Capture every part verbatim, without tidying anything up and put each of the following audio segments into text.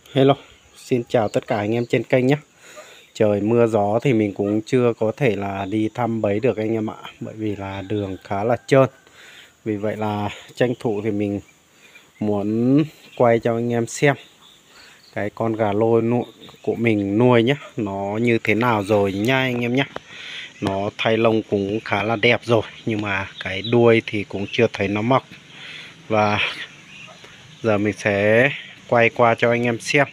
Hello, xin chào tất cả anh em trên kênh nhé. Trời mưa gió thì mình cũng chưa có thể là đi thăm bẫy được anh em ạ. Bởi vì là đường khá là trơn. Vì vậy là tranh thủ thì mình muốn quay cho anh em xem cái con gà lôi của mình nuôi nhé, nó như thế nào rồi nha anh em nhé. Nó thay lông cũng khá là đẹp rồi, nhưng mà cái đuôi thì cũng chưa thấy nó mọc. Và giờ mình sẽ quay qua cho anh em xem.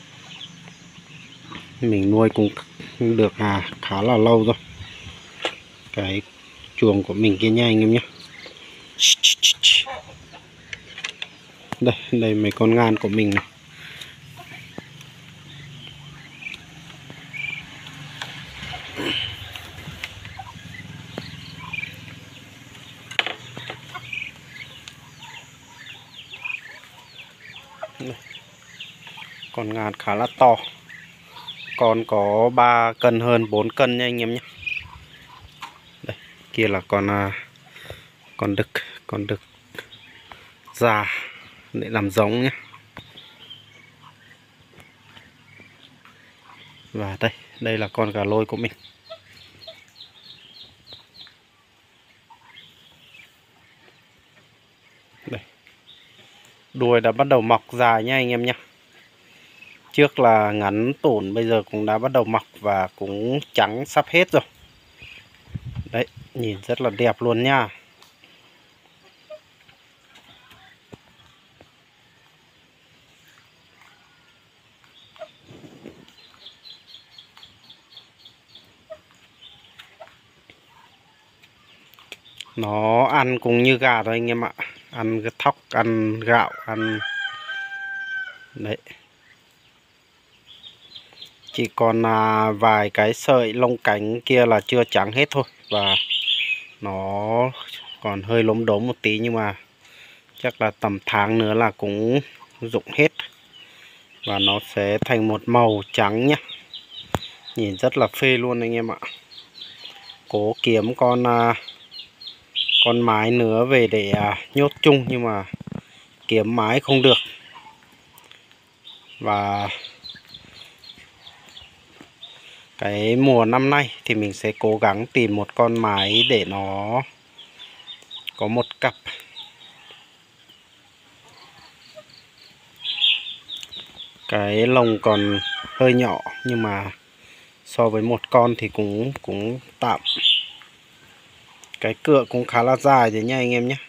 Mình nuôi cũng được à khá là lâu rồi. Cái chuồng của mình kia nha anh em nhé. Đây, đây mấy con ngan của mình này. Đây. Con ngan khá là to. Con có ba cân hơn bốn cân nha anh em nhé. Đây, kia là con con đực, con đực già để làm giống nhé. Và đây, đây là con gà lôi của mình. Đây. Đuôi đã bắt đầu mọc dài nha anh em nhé. Trước là ngắn tủn, bây giờ cũng đã bắt đầu mọc và cũng trắng sắp hết rồi. Đấy, nhìn rất là đẹp luôn nha. Nó ăn cũng như gà thôi anh em ạ. Ăn cái thóc, ăn gạo, ăn... Đấy. Chỉ còn à, vài cái sợi lông cánh kia là chưa trắng hết thôi. Và nó còn hơi lốm đốm một tí, nhưng mà chắc là tầm tháng nữa là cũng rụng hết. Và nó sẽ thành một màu trắng nhá. Nhìn rất là phê luôn anh em ạ. Cố kiếm con à, con mái nữa về để à, nhốt chung, nhưng mà kiếm mái không được. Và cái mùa năm nay thì mình sẽ cố gắng tìm một con mái để nó có một cặp. Cái lồng còn hơi nhỏ, nhưng mà so với một con thì cũng cũng tạm. Cái cựa cũng khá là dài rồi nha anh em nhé.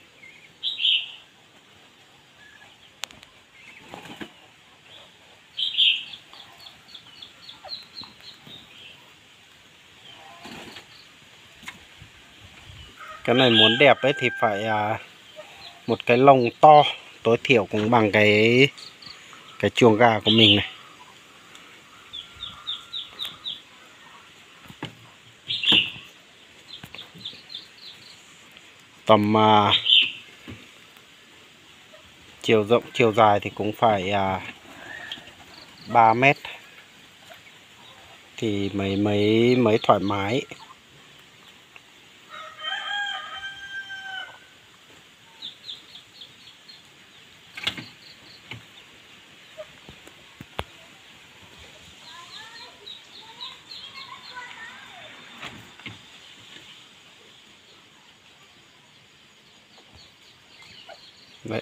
Cái này muốn đẹp ấy thì phải à, một cái lồng to, tối thiểu cũng bằng cái cái chuồng gà của mình này. Tầm à, chiều rộng chiều dài thì cũng phải à, ba mét thì mới mới mới thoải mái. Đấy.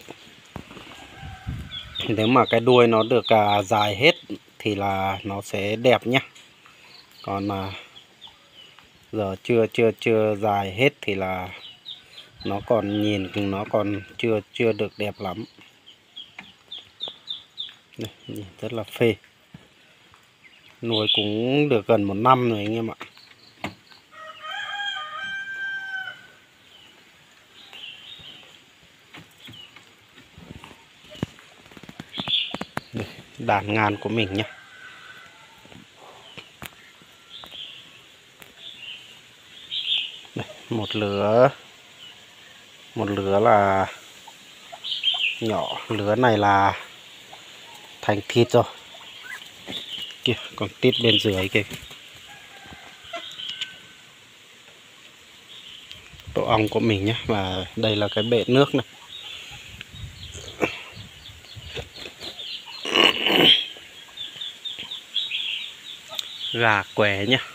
Nếu mà cái đuôi nó được à, dài hết thì là nó sẽ đẹp nhá. Còn mà giờ chưa chưa chưa dài hết thì là nó còn nhìn nó còn chưa chưa được đẹp lắm. Đây, nhìn rất là phê. Nuôi cũng được gần một năm rồi anh em ạ. Đây, đàn ngan của mình nhé. Đây, một lứa một lứa là nhỏ, lứa này là thành thịt rồi. Kìa, còn tít bên dưới kìa. Tổ ong của mình nhé. Và đây là cái bể nước này. gà què nhá.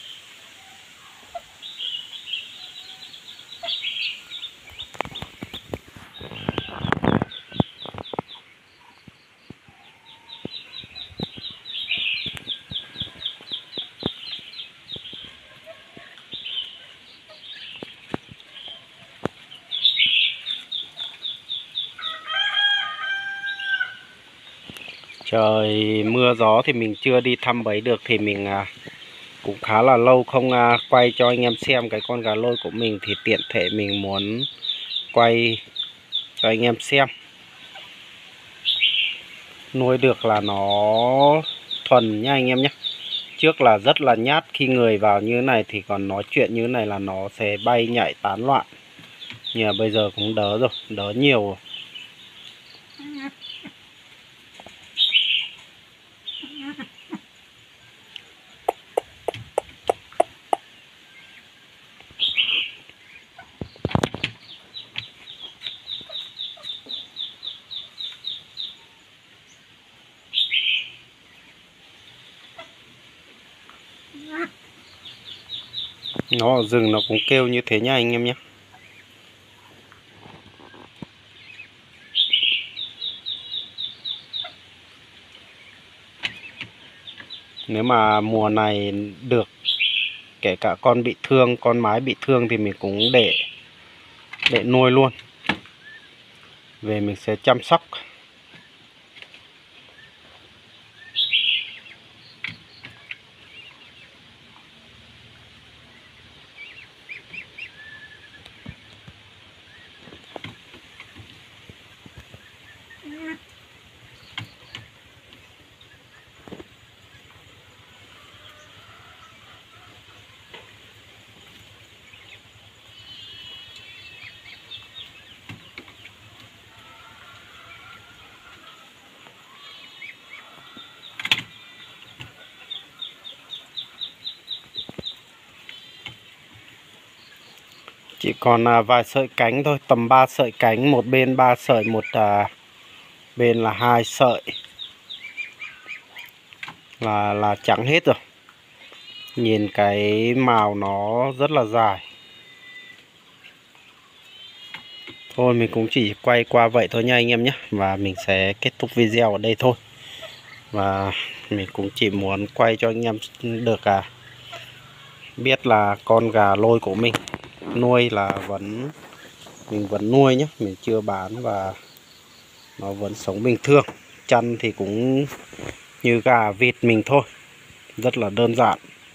Trời mưa gió thì mình chưa đi thăm bẫy được, thì mình à, cũng khá là lâu không à, quay cho anh em xem cái con gà lôi của mình, thì tiện thể mình muốn quay cho anh em xem. Nuôi được là nó thuần nha anh em nhé. Trước là rất là nhát, khi người vào như thế này thì còn nói chuyện như thế này là nó sẽ bay nhảy tán loạn. Nhưng mà bây giờ cũng đỡ rồi, đỡ nhiều rồi. Nó ở rừng nó cũng kêu như thế nha anh em nhé. Nếu mà mùa này được, kể cả con bị thương, con mái bị thương thì mình cũng để để nuôi luôn. Về mình sẽ chăm sóc. Chỉ còn à, vài sợi cánh thôi, tầm ba sợi cánh, một bên ba sợi, một à, bên là hai sợi là là trắng hết rồi. Nhìn cái mào nó rất là dài. Thôi mình cũng chỉ quay qua vậy thôi nha anh em nhé. Và mình sẽ kết thúc video ở đây thôi. Và mình cũng chỉ muốn quay cho anh em được à biết là con gà lôi của mình nuôi là vẫn mình vẫn nuôi nhé, mình chưa bán và nó vẫn sống bình thường. Chăn thì cũng như gà vịt mình thôi, rất là đơn giản.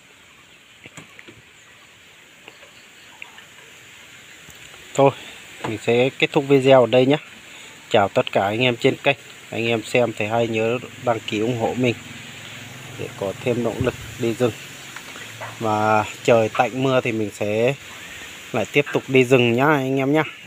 Thôi mình sẽ kết thúc video ở đây nhé. Chào tất cả anh em trên kênh. Anh em xem thấy hay nhớ đăng ký ủng hộ mình để có thêm động lực đi rừng. Và trời tạnh mưa thì mình sẽ lại tiếp tục đi rừng nhá anh em nhá.